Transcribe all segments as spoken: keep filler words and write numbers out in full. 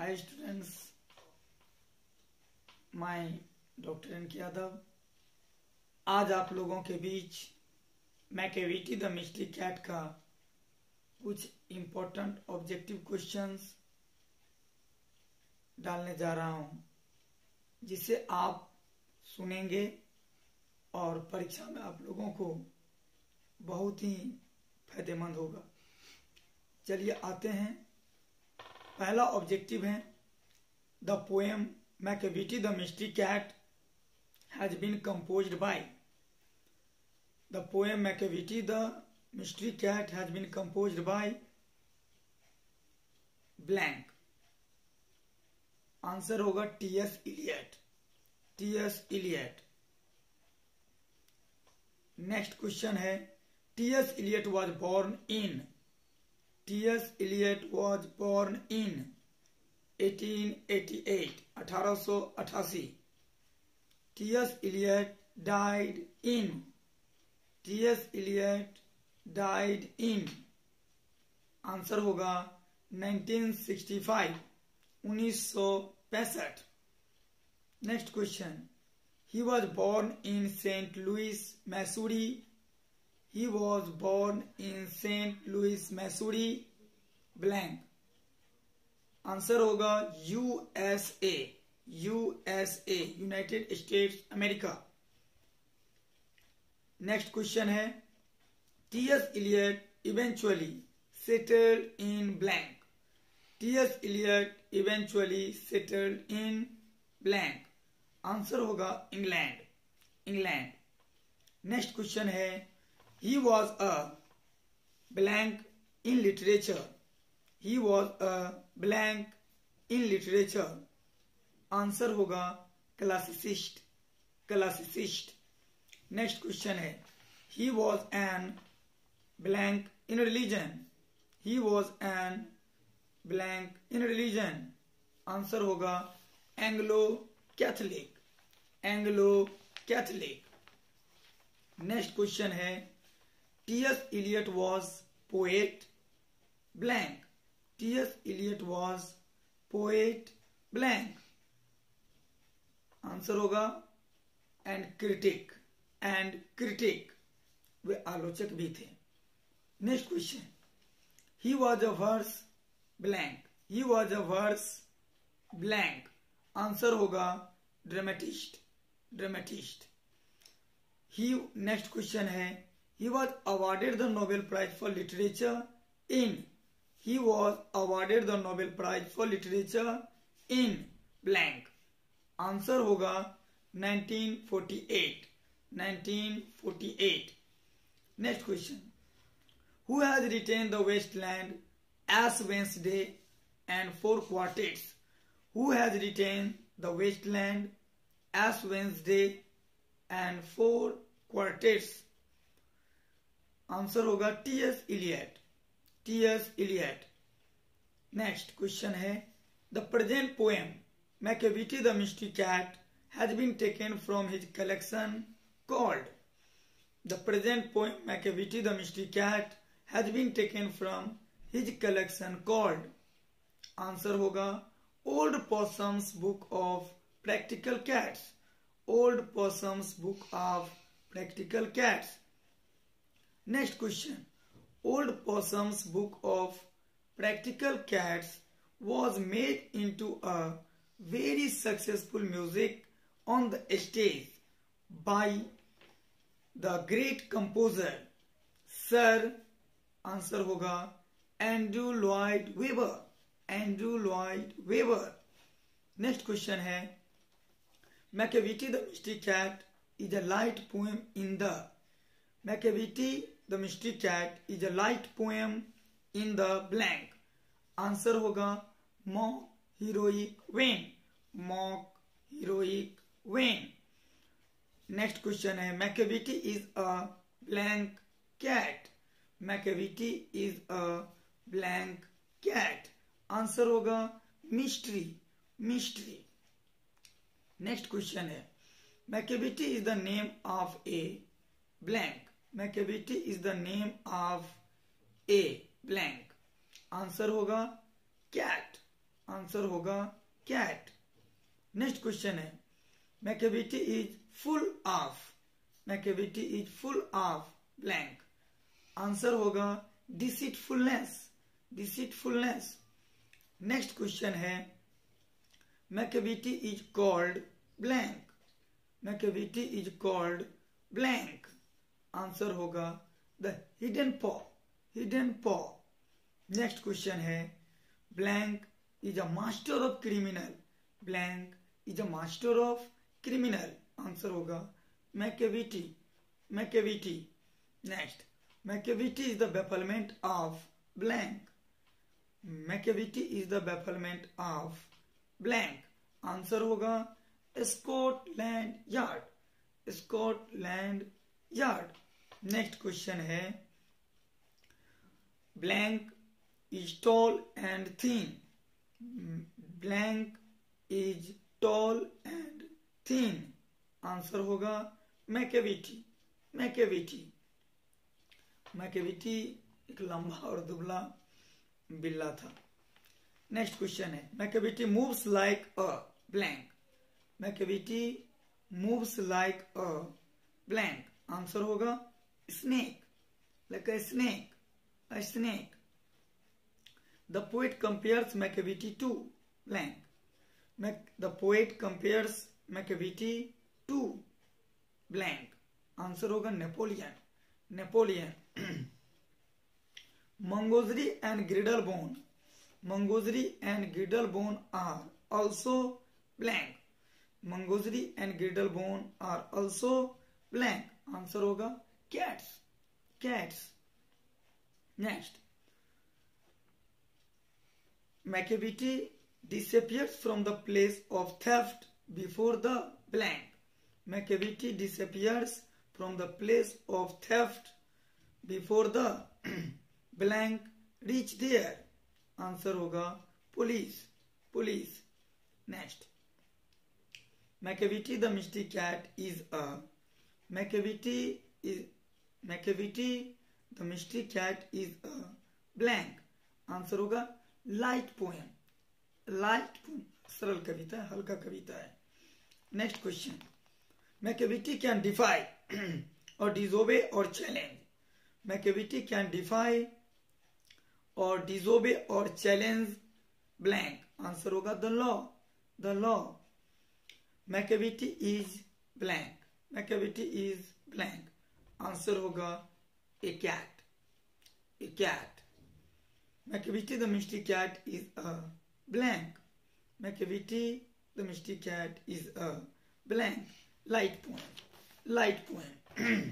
हाय students, मैं doctor N K Yadav आज आप लोगों के बीच मैकेविटी द मिस्ट्री कैट का कुछ इम्पोर्टेंट ऑब्जेक्टिव क्वेश्चंस डालने जा रहा हूं, जिसे आप सुनेंगे और परीक्षा में आप लोगों को बहुत ही फायदेमंद होगा। चलिए आते हैं। पहला ऑब्जेक्टिव है the poem Macavity the mystery cat has been composed by. The poem Macavity the mystery cat has been composed by blank. Answer होगा T S Eliot. T S Eliot. Next question है T S Eliot was born in. T S Eliot was born in eighteen eighty-eight, अठारह सौ अठासी. T S Eliot died in. T S Eliot died in. Answer होगा nineteen sixty-five, उन्नीस सौ पैंसठ. Next question, he was born in Saint Louis, Missouri. He was born in Saint Louis, Missouri, blank. Answer होगा U S A. U S A, United States, America. Next question है T S Eliot eventually settled in blank. T S Eliot eventually settled in blank. Answer होगा England. England. Next question है He was a blank in literature. He was a blank in literature. Answer होगा classicist. Classicist. Next question है He was an blank in religion. He was an blank in religion. Answer होगा Anglo-Catholic. Anglo-Catholic. Next question है T S Eliot was poet blank. T S Eliot was poet blank. Answer होगा and critic. and critic. वे आलोचक भी थे. Next question, he was a verse blank. He was a verse blank. Answer होगा dramatist. dramatist. He next question है He was awarded the Nobel Prize for Literature in. He was awarded the Nobel Prize for Literature in blank. Answer होगा nineteen forty-eight. nineteen forty-eight. Next question. Who has written the Wasteland, Ash Wednesday and four quartets? Who has written the Wasteland, Ash Wednesday and four quartets? Answer होगा T S Eliot. T S Eliot. Next question है the present poem Macavity the mystery cat has been taken from his collection called. The present poem Macavity the mystery cat has been taken from his collection called. Answer होगा old possum's book of practical cats. Old possum's book of practical cats. Next question. Old Possum's Book of Practical Cats was made into a very successful music on the stage by the great composer Sir. Answer होगा Andrew Lloyd Webber. Andrew Lloyd Webber. Next question है Macavity the Mystery Cat is a light poem in the. Macavity the Mystery Cat is a light poem in the blank. Answer होगा mock heroic vein. mock heroic vein. Next question है Macavity is a blank cat. Macavity is a blank cat. Answer होगा mystery. mystery. Next question है Macavity is the name of a blank. Macavity is the name of a blank. Answer होगा cat. Answer होगा cat. Next question है Macavity is full of, Macavity is full of blank, answer होगा deceitfulness, deceitfulness. Next question है Macavity is called blank, Macavity is called blank, answer होगा the hidden paw, hidden paw. Next question है blank is a master of criminal, blank is a master of criminal, answer होगा Macavity, Macavity. Next Macavity is the bafflement of blank, Macavity is the bafflement of blank, answer होगा Scotland Yard, Scotland Yard. Next question है blank is tall and thin, blank is tall and thin, answer होगा Macavity, Macavity. Macavity एक लंबा और दुबला बिल्ला था। Next question है Macavity moves like a blank, Macavity moves like a blank, answer होगा snake, like a snake, a snake. The poet compares Macavity to blank. Mac the poet compares Macavity to blank. Answer होगा Napoleon. Napoleon. Mangosry and Griddlebone. Mangosry and Griddlebone are also blank. Mangosry and Griddlebone are also blank. Answer होगा cats. Cats. Next, Macavity disappears from the place of theft before the blank. Macavity disappears from the place of theft before the blank reach there. Answer होगा police, police. Next, Macavity the mystic cat is a, Macavity is Macavity The mystic cat is a blank. Answer होगा light poem, light poem, सरल कविता है, हल्का कविता है। Next question Macavity can defy और disobey और चैलेंज, मैकेविटी कैन डिफाई और डिसोबे और चैलेंज ब्लैंक, आंसर होगा the law, the law. Macavity is blank, Macavity is blank, answer होगा a cat, a cat. Macavity the mystic cat is a blank, Macavity the mystic cat is a blank. Light poem, light poem.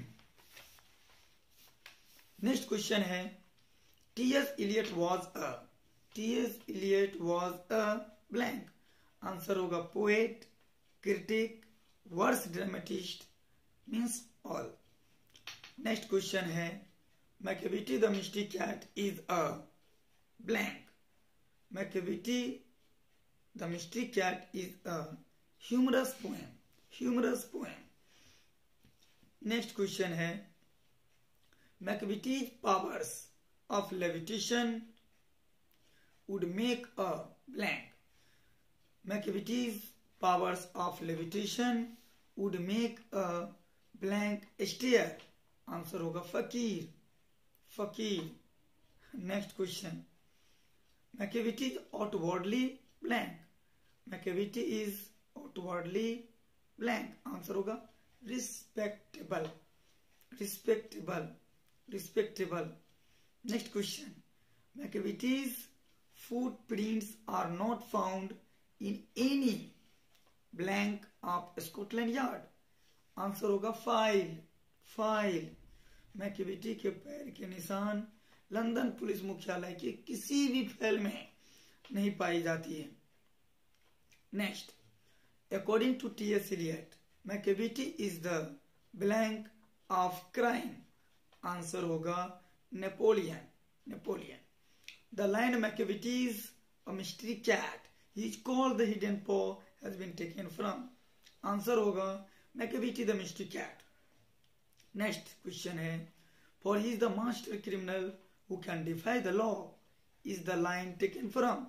Next question है T S Eliot was a, T S Eliot was a blank, answer होगा poet, critic, verse dramatist, means all. Next question है Macavity the mystic cat is a blank, Macavity the mystic cat is a humorous poem, humorous poem. Next question है Macavity's powers of levitation would make a blank, Macavity's powers of levitation would make a blank stair, answer होगा फकीर, फकीर। Next question Macavity is outwardly blank, Macavity is outwardly blank, answer होगा respectable, respectable, respectable. Next question Macavity's footprints are not found in any blank of Scotland Yard, answer होगा file, file. Macavity के पैर के निशान London police मुख्यालय के किसी भी फाइल में नहीं पाई जाती है। Next according to T S Eliot Macavity is the blank of crime, answer होगा Napoleon, Napoleon. The line Macavity is a mystery cat he is called the hidden paw has been taken from, answer होगा Macavity the mystery cat. Next question है for he is the master criminal who can defy the law is the line taken from,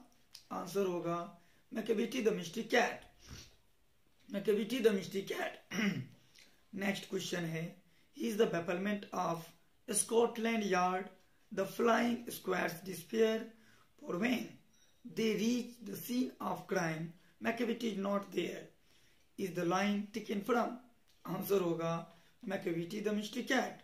answer होगा Macavity the mystery cat, Macavity the mystery cat. Next question है, he is the bafflement of Scotland Yard, the flying squad's despair, for when they reach the scene of crime, Macavity is not there, is the line taken from? Answer होगा Macavity the mystery cat.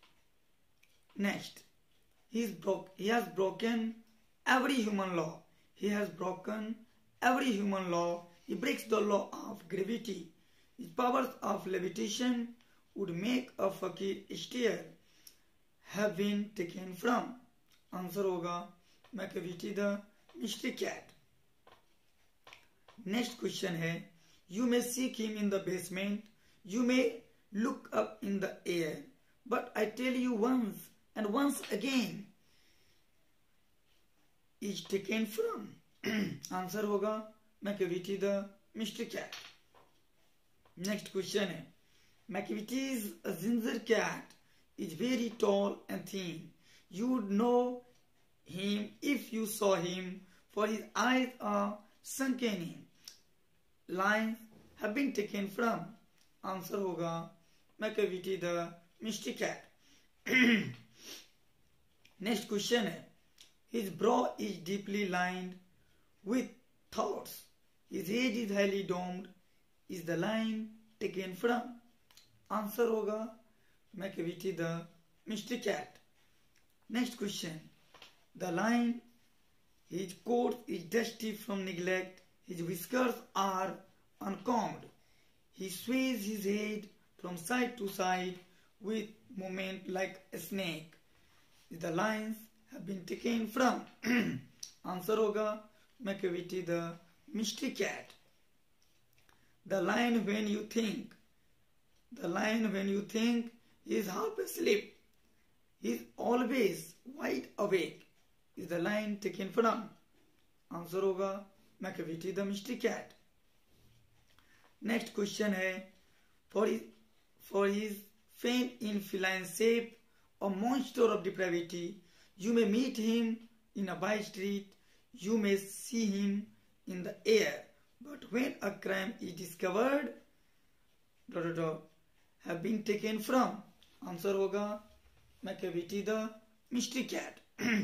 Next, he is broke. He has broken every human law. He has broken every human law. He breaks the law of gravity. His powers of levitation would make a fakir steer. Have been taken from? Answer होगा Macavity the mystery cat. Next question है, you may seek him in the basement, you may look up in the air, but I tell you once and once again, is taken from? Answer होगा Macavity the mystery cat. Next question है, Macavity's a ginger cat is very tall and thin. You would know him if you saw him, for his eyes are sunken in. Lines have been taken from? Answer होगा Macavity the mystery cat. Next question है, his brow is deeply lined with thoughts. His head is highly domed. Is the line taken from? Answer होगा Macavity the mystery cat. Next question, the line, his coat is dusty from neglect, his whiskers are uncombed, he sways his head from side to side with movement like a snake. The lines have been taken from? Answer होगा Macavity the mystery cat. The line when you think, the line when you think he is half asleep, he is always wide awake. Is the line taken from? Answer होगा Macavity the mystery cat. Next question है, for his, for his fame in feline shape, a monster of depravity, you may meet him in a by street, you may see him in the air, but when a crime is discovered, dot, dot, dot, have been taken from? Answer होगा Macavity the mystery cat.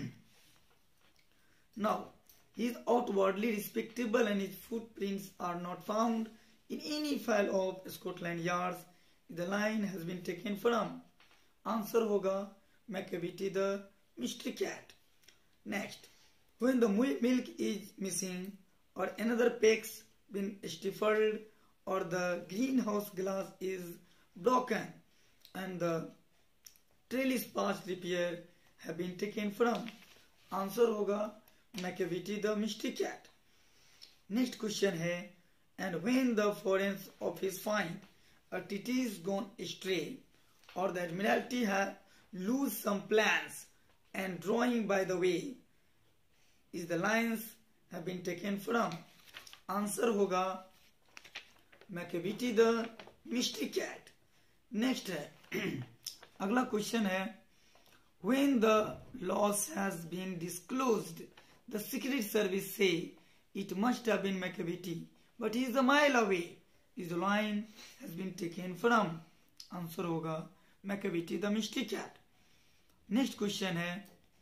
Now, he is outwardly respectable and his footprints are not found in any file of Scotland Yards. The line has been taken from? Answer होगा Macavity the mystery cat. Next, when the milk is missing or another peck's been stifled or the greenhouse glass is broken and the trellis past repair have been taken from? Answer होगा Macavity the mystery cat. Next question है, and when the foreign office find a titty is gone astray or the Admiralty have lose some plans and drawing by the way, is the lines have been taken from? Answer होगा Macavity the mystery cat. Next है अगला question है, when the loss has been disclosed, the secret service say it must have been Macavity, but he is a mile away. His line has been taken from? Answer होगा Macavity the mystery cat. Next question है,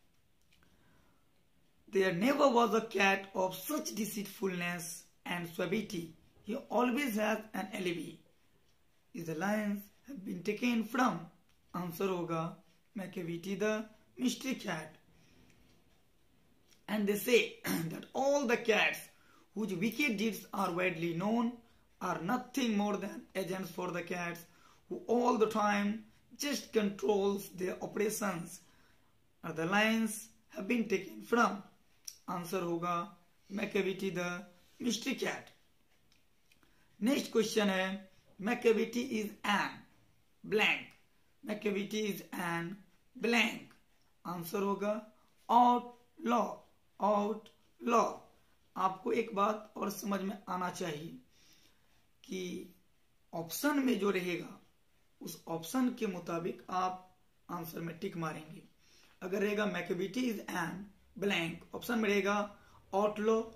there never was a cat of such deceitfulness and suavity. He always has an alibi. Is the lines have been taken from? Answer होगा Macavity the mystery cat. And they say that all the cats whose wicked deeds are widely known are nothing more than agents for the cats who all the time just controls their operations. Are the lines have been taken from? Answer होगा Macavity the mystery cat. Next question है, Macavity is an blank. Macavity is an blank. Answer होगा outlaw. outlaw. आपको एक बात और समझ में आना चाहिए कि ऑप्शन में जो रहेगा उस ऑप्शन के मुताबिक आप आंसर में टिक मारेंगे. अगर रहेगा Macavity is an blank, option में रहेगा outlaw,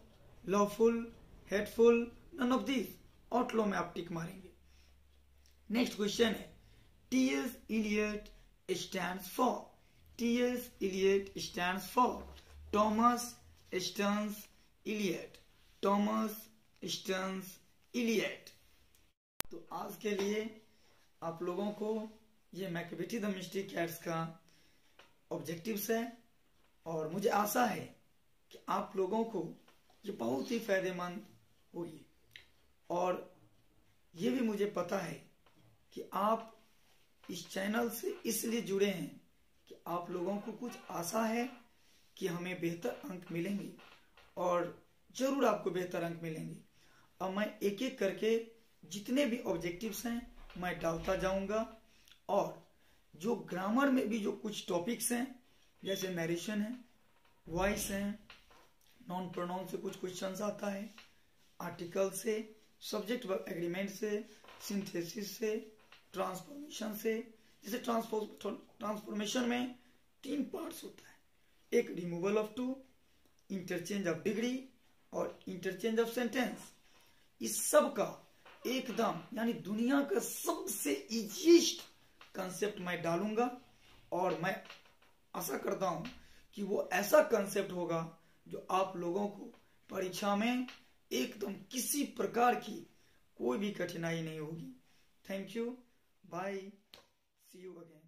lawful, hateful, none of this. Outlaw में आप टिक मारेंगे। नेक्स्ट क्वेश्चन है T S Eliot stands for. T S Eliot stands for Thomas Stearns Eliot. Thomas Stearns Eliot. तो आज के लिए आप लोगों को ये मैकेविटी द मिस्टिक कैट्स का ऑब्जेक्टिव्स है और मुझे आशा है कि आप लोगों को ये बहुत ही फायदेमंद होगी। और ये भी मुझे पता है कि आप इस चैनल से इसलिए जुड़े हैं कि आप लोगों को कुछ आशा है कि हमें बेहतर अंक मिलेंगे और जरूर आपको बेहतर अंक मिलेंगे। अब मैं एक एक करके जितने भी ऑब्जेक्टिव्स हैं मैं डालता जाऊंगा और जो ग्रामर में भी जो कुछ टॉपिक्स हैं जैसे नरेशन है, वॉइस है, नॉन प्रोनाउन से कुछ क्वेश्चंस आता है, आर्टिकल से, सब्जेक्ट वर्ब एग्रीमेंट से, सिंथेसिस से, ट्रांसफॉर्मेशन से। जैसे ट्रांसफॉर्मेशन में तीन पार्ट्स होता है, एक removal of too, interchange of degree और इंटरचेंज ऑफ सेंटेंस। इस सब का एकदम यानी दुनिया का सबसे इजीएस्ट कंसेप्ट मैं डालूंगा और मैं आशा करता हूं कि वो ऐसा कंसेप्ट होगा जो आप लोगों को परीक्षा में एकदम किसी प्रकार की कोई भी कठिनाई नहीं होगी। Thank you, bye, see you again.